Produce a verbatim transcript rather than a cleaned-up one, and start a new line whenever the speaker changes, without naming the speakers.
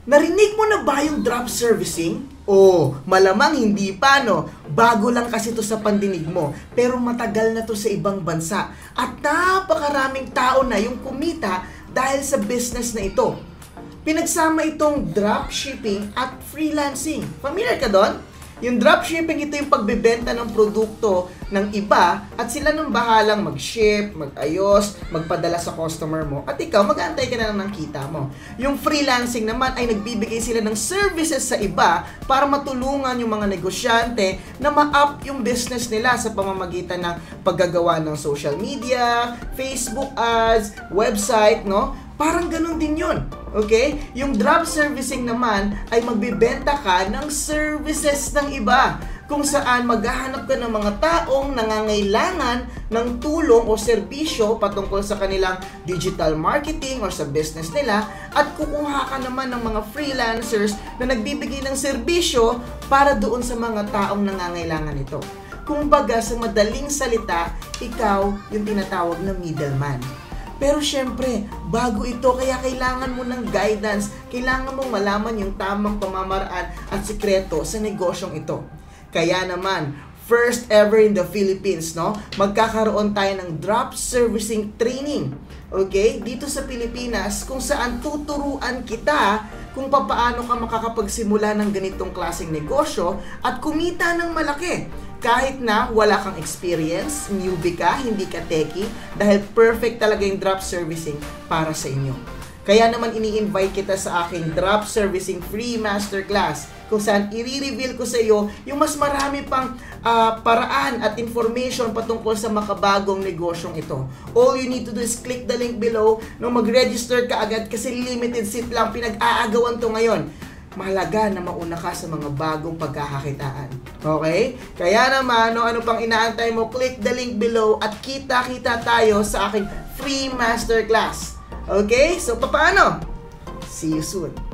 Narinig mo na ba yung drop servicing? Oh, malamang hindi pa, no? Bago lang kasi to sa pandinig mo, pero matagal na to sa ibang bansa. At napakaraming tao na yung kumita dahil sa business na ito. Pinagsama itong dropshipping at freelancing. Familiar ka doon? Yung dropshipping, ito yung pagbebenta ng produkto ng iba at sila nang bahalang mag-ship, mag-ayos, magpadala sa customer mo at ikaw mag-aantay ka na lang ng kita mo. Yung freelancing naman ay nagbibigay sila ng services sa iba para matulungan yung mga negosyante na ma-up yung business nila sa pamamagitan ng paggagawa ng social media, Facebook ads, website, no? Parang ganun din yun. Okay? Yung drop servicing naman ay magbibenta ka ng services ng iba kung saan maghahanap ka ng mga taong nangangailangan ng tulong o serbisyo patungkol sa kanilang digital marketing or sa business nila at kukuha ka naman ng mga freelancers na nagbibigay ng serbisyo para doon sa mga taong nangangailangan nito. Kumbaga, sa madaling salita, ikaw yung tinatawag na middleman. Pero syempre, bago ito, kaya kailangan mo ng guidance, kailangan mong malaman yung tamang pamamaraan at sikreto sa negosyong ito. Kaya naman, first ever in the Philippines, no? Magkakaroon tayo ng drop servicing training. Okay? Dito sa Pilipinas, kung saan tuturuan kita kung paano ka makakapagsimula ng ganitong klaseng negosyo at kumita ng malaki. Kahit na wala kang experience, newbie ka, hindi ka techie, dahil perfect talaga yung drop servicing para sa inyo. Kaya naman ini-invite kita sa aking drop servicing free masterclass kung saan i-reveal ko sa iyo yung mas marami pang uh, paraan at information patungkol sa makabagong negosyong ito. All you need to do is click the link below nung mag-register ka agad kasi limited seat lang, pinag-aagawan to ngayon. Mahalaga na mauna ka sa mga bagong pagkakakitaan. Okay? Kaya naman, no, ano pang inaantay mo, click the link below at kita-kita tayo sa aking free masterclass. Okay? So, paano? See you soon.